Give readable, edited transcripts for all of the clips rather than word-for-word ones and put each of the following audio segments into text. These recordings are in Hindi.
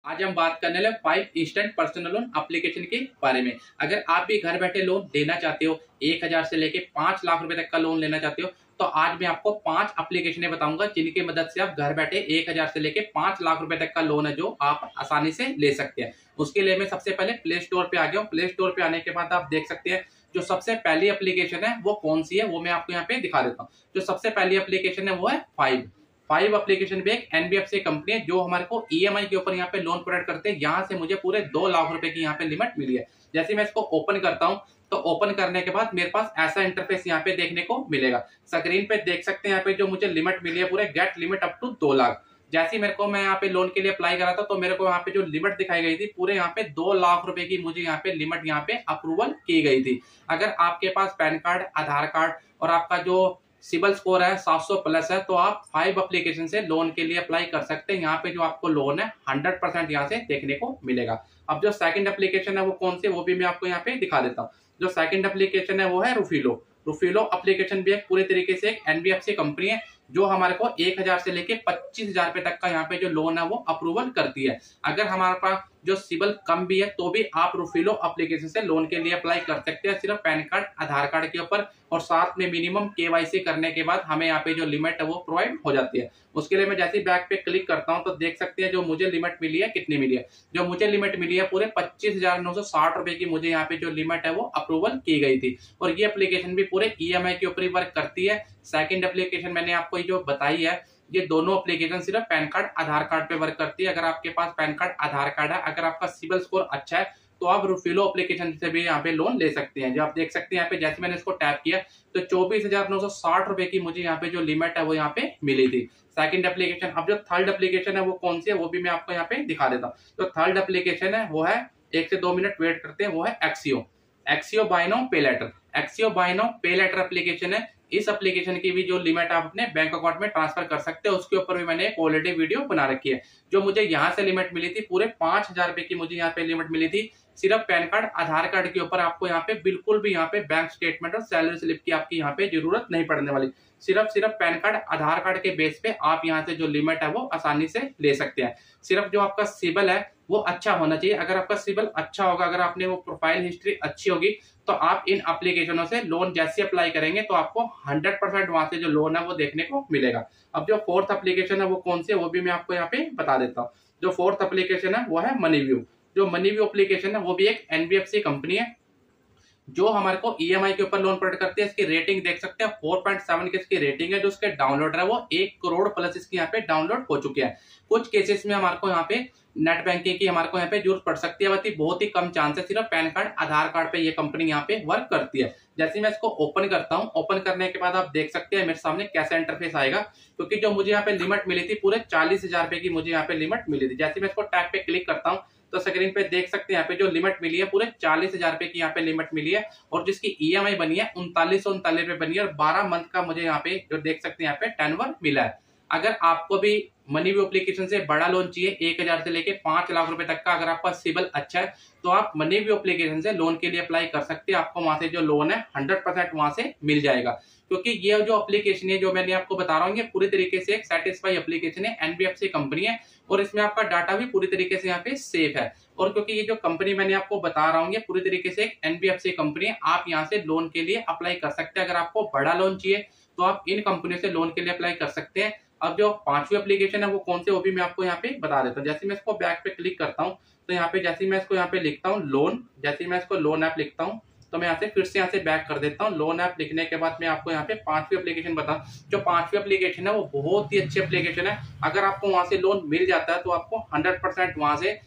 आज हम बात करने लगे 5 इंस्टेंट पर्सनल लोन एप्लीकेशन के बारे में। अगर आप भी घर बैठे लोन लेना चाहते हो, 1000 से लेके 5 लाख रुपए तक का लोन लेना चाहते हो, तो आज मैं आपको 5 एप्लीकेशनें बताऊंगा जिनकी मदद से आप घर बैठे 1000 से लेके 5 लाख रुपए तक का लोन है जो आप आसानी से ले सकते हैं। उसके लिए मैं सबसे पहले प्ले स्टोर पे आ गया हूँ। प्ले स्टोर पे आने के बाद आप देख सकते हैं जो सबसे पहली एप्लीकेशन है वो कौन सी है, वो मैं आपको यहाँ पे दिखा देता हूँ। जो सबसे पहली एप्लीकेशन है वो है 5 एप्लीकेशन भी एक एनबीएफसी कंपनी है जो हमारे को ईएमआई के ऊपर यहाँ पे लोन प्रोवाइड करते हैं। यहाँ से मुझे पूरे 2 लाख रुपए की यहाँ पे लिमिट मिली है। जैसे मैं इसको ओपन करता हूँ तो ओपन करने के बाद मेरे पास ऐसा इंटरफेस यहाँ पे देखने को मिलेगा। स्क्रीन पे देख सकते हैं यहाँ पे जो मुझे लिमिट मिली है पूरे get limit up to 2 lakh. जैसे मेरे को मैं यहाँ पे लोन के लिए अप्लाई करा था तो मेरे को यहाँ पे जो लिमिट दिखाई गई थी पूरे यहाँ पे 2 लाख रुपए की मुझे यहाँ पे लिमिट यहाँ पे अप्रूवल की गई थी। अगर आपके पास पैन कार्ड, आधार कार्ड और आपका जो सिबिल स्कोर है 700 प्लस है तो आप 5 एप्लीकेशन से लोन के लिए अप्लाई कर सकते हैं। यहाँ पे जो आपको लोन है 100% यहाँ से देखने को मिलेगा। अब जो सेकंड एप्लीकेशन है वो कौन सी, वो भी मैं आपको यहाँ पे दिखा देता हूँ। जो सेकंड एप्लीकेशन है वो है रुफीलो एप्लीकेशन भी एक पूरे तरीके से एक एनबीएफसी कंपनी है जो हमारे को 1000 से लेके 25,000 रुपए तक का यहाँ पे जो लोन है वो अप्रूवल करती है। अगर हमारे पास जो सिबिल कम भी है तो भी आप रुफीलो एप्लीकेशन से लोन के लिए अप्लाई कर सकते हैं, सिर्फ पैन कार्ड, आधार कार्ड के ऊपर और साथ में मिनिमम केवाईसी करने के बाद हमें यहाँ पे जो लिमिट है वो प्रोवाइड हो जाती है। उसके लिए मैं जैसे ही बैक पे क्लिक करता हूँ तो देख सकते हैं जो मुझे लिमिट मिली है कितनी मिली है। जो मुझे लिमिट मिली है पूरे 25,960 रुपए की मुझे यहाँ पे जो लिमिट है वो अप्रूवल की गई थी। और ये एप्लीकेशन भी पूरे ईएमआई के ऊपर ही वर्क करती है। सेकंड एप्लीकेशन मैंने आपको जो बताई है, ये दोनों एप्लीकेशन सिर्फ पैन कार्ड, आधार कार्ड पे वर्क करती है। अगर आपके पास पैन कार्ड, आधार कार्ड है, अगर आपका सिबिल स्कोर अच्छा है तो आप रुफीलो एप्लीकेशन से भी यहाँ पे लोन ले सकते हैं। जो आप देख सकते हैं यहाँ पे जैसे मैंने इसको टैप किया तो 24,960 रुपए की मुझे यहाँ पे जो लिमिट है वो यहाँ पे मिली थी सेकंड एप्लीकेशन। अब जो थर्ड एप्लीकेशन है वो कौन सी है वो भी मैं आपको यहाँ पे दिखा देता हूँ। तो थर्ड एप्लीकेशन है वो है, 1 से 2 मिनट वेट करते हैं, वो है Axio buy now pay later. Axio buy now pay later application है। इस एप्लीकेशन की भी जो लिमिट आप अपने बैंक अकाउंट में ट्रांसफर कर सकते हैं उसके ऊपर भी मैंने एक ऑलरेडी वीडियो बना रखी है। जो मुझे यहाँ से लिमिट मिली थी पूरे 5,000 रुपए की मुझे यहाँ पे लिमिट मिली थी। सिर्फ पैन कार्ड, आधार कार्ड के ऊपर आपको यहाँ पे बिल्कुल भी यहाँ पे बैंक स्टेटमेंट और सैलरी स्लिप की आपकी यहाँ पे जरूरत नहीं पड़ने वाली। सिर्फ पैन कार्ड, आधार कार्ड के बेस पे आप यहाँ से जो लिमिट है वो आसानी से ले सकते हैं। सिर्फ जो आपका सिबिल है वो अच्छा होना चाहिए। अगर आपका सिबिल अच्छा होगा, अगर आपने वो प्रोफाइल हिस्ट्री अच्छी होगी तो आप इन एप्लीकेशनों से लोन जैसे अप्लाई करेंगे तो आपको 100% वहां से जो लोन है वो देखने को मिलेगा। अब जो फोर्थ एप्लीकेशन है वो कौन सी है वो भी मैं आपको यहाँ पे बता देता हूँ। जो फोर्थ एप्लीकेशन है वो है मनीव्यू। जो मनीव्यू एप्लीकेशन है वो भी एक एनबीएफसी कंपनी है जो हमारे को ईएमआई के ऊपर लोन प्रोवाइड करती है। इसकी रेटिंग देख सकते हैं 4.7 की इसकी रेटिंग है। जो इसके डाउनलोड है वो 1 करोड़ प्लस इसकी यहाँ पे डाउनलोड हो चुके हैं। कुछ केसेस में हमारे को यहाँ पे नेट बैंकिंग की हमारे को यहाँ पे जरूरत पड़ सकती है, बाकी बहुत ही कम चांस है। सिर्फ पैन कार्ड, आधार कार्ड पे ये कंपनी यहाँ पे वर्क करती है। जैसे मैं इसको ओपन करता हूँ, ओपन करने के बाद आप देख सकते हैं मेरे सामने कैसा इंटरफेस आएगा, क्योंकि जो मुझे यहाँ पे लिमिट मिली थी पूरे 40,000 रुपए की मुझे यहाँ पे लिमिट मिली थी। जैसे मैं इसको टैग पे क्लिक करता हूँ तो स्क्रीन पे देख सकते हैं यहाँ पे जो लिमिट मिली है पूरे 40,000 रुपए की यहाँ पे लिमिट मिली है। और जिसकी ईएमआई बनी है 3939 रुपए बनी है और 12 मंथ का मुझे यहाँ पे जो देख सकते हैं यहाँ पे टेनवर मिला है। अगर आपको भी मनीव्यू एप्लीकेशन से बड़ा लोन चाहिए 1000 से लेके 5 लाख रुपए तक का, अगर आपका सिबिल अच्छा है तो आप मनीव्यू एप्लीकेशन से लोन के लिए अप्लाई कर सकते हैं। आपको वहां से जो लोन है 100% वहां से मिल जाएगा, क्योंकि ये जो एप्लीकेशन है जो मैंने आपको बता रहा हूँ ये पूरी तरीके से एक सेटिस्फाई एप्लीकेशन है, एनबीएफसी कंपनी है और इसमें आपका डाटा भी पूरी तरीके से यहाँ पे सेफ है। और क्योंकि ये जो कंपनी मैंने आपको बता रहा हूँ ये पूरी तरीके से एक एनबीएफसी कंपनी है, आप यहाँ से लोन के लिए अप्लाई कर सकते हैं। अगर आपको बड़ा लोन चाहिए तो आप इन कंपनियों से लोन के लिए अप्लाई कर सकते हैं। अब जो 5वीं एप्लीकेशन है वो कौन से, वो भी मैं आपको यहाँ पे बता देता हूँ। जैसे मैं इसको बैक पे क्लिक करता हूँ तो यहाँ पे जैसे मैं इसको यहाँ पे लिखता हूँ लोन, जैसे मैं इसको लोन ऐप लिखता हूँ तो मैं यहाँ से फिर से यहाँ से बैक कर देता हूँ। लोन ऐप लिखने के बाद मैं आपको यहाँ पे 5वीं एप्लीकेशन बता, जो 5वीं एप्लीकेशन है वो बहुत ही अच्छी एप्लीकेशन है। अगर आपको वहां से लोन मिल जाता है तो आपको 100% वहां से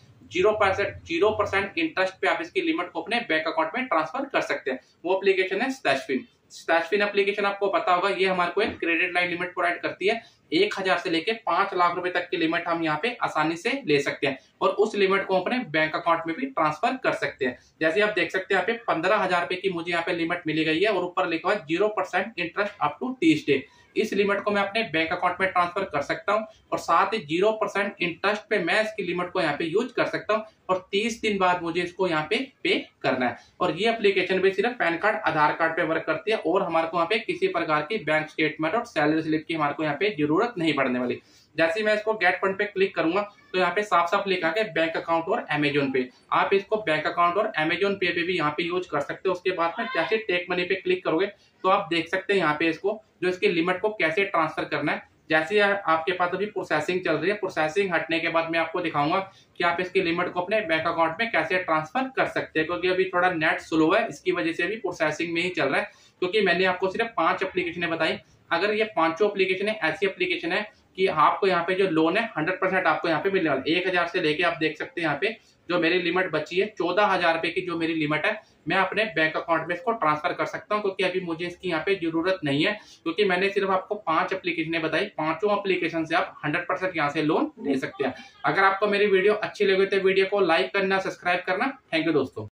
0% इंटरेस्ट पे आप इसकी लिमिट को अपने बैंक अकाउंट में ट्रांसफर कर सकते हैं। वो एप्लीकेशन है स्टैशफिन एप्लीकेशन। आपको पता होगा ये हमारे को एक क्रेडिट लाइन लिमिट प्रोवाइड करती है। 1000 से लेके 5 लाख रुपए तक की लिमिट हम यहाँ पे आसानी से ले सकते हैं और उस लिमिट को अपने बैंक अकाउंट में भी ट्रांसफर कर सकते हैं। जैसे आप देख सकते हैं यहाँ पे 15,000 रुपए की मुझे यहाँ पे लिमिट मिली गई है और ऊपर लिखा है 0% इंटरेस्ट अप टू 30 डे। इस लिमिट को मैं अपने बैंक अकाउंट में ट्रांसफर कर सकता हूं और साथ ही 0% इंटरेस्ट पे मैं इसकी लिमिट को यहाँ पे यूज कर सकता हूं और 30 दिन बाद मुझे इसको यहाँ पे करना है। और ये एप्लीकेशन भी सिर्फ पैन कार्ड, आधार कार्ड पे वर्क करती है और हमारे को यहाँ पे किसी प्रकार की बैंक स्टेटमेंट और सैलरी स्लिप की हमारे को यहाँ पे जरूरत नहीं पड़ने वाली। जैसे ही मैं इसको गेट फंड पे क्लिक करूंगा तो यहाँ पे साफ साफ लिखा है बैंक अकाउंट और अमेजोन पे। आप इसको बैंक अकाउंट और अमेजोन पे भी यहाँ पे यूज कर सकते हो। उसके बाद में जैसे टेक मनी पे क्लिक करोगे तो आप देख सकते हैं यहाँ पे इसको जो इसकी लिमिट को कैसे ट्रांसफर करना है। जैसे आपके पास अभी प्रोसेसिंग चल रही है, प्रोसेसिंग हटने के बाद मैं आपको दिखाऊंगा कि आप इसकी लिमिट को अपने बैंक अकाउंट में कैसे ट्रांसफर कर सकते हैं, क्योंकि अभी थोड़ा नेट स्लो है, इसकी वजह से अभी प्रोसेसिंग में ही चल रहा है। क्योंकि मैंने आपको सिर्फ 5 एप्लीकेशन बताई, अगर ये 5 एप्लीकेशन ऐसी एप्लीकेशन है कि आपको यहाँ पे जो लोन है 100% आपको यहाँ पे मिलने वाला है। 1000 से लेके आप देख सकते हैं यहाँ पे जो मेरी लिमिट बची है 14,000 रुपए की जो मेरी लिमिट है, मैं अपने बैंक अकाउंट में इसको ट्रांसफर कर सकता हूं, क्योंकि अभी मुझे इसकी यहाँ पे जरूरत नहीं है। क्योंकि मैंने सिर्फ आपको 5 एप्लीकेशन बताई, 5 एप्लीकेशन से आप 100% यहाँ से लोन ले सकते हैं। अगर आपको मेरी वीडियो अच्छी लगे तो वीडियो को लाइक करना, सब्सक्राइब करना। थैंक यू दोस्तों।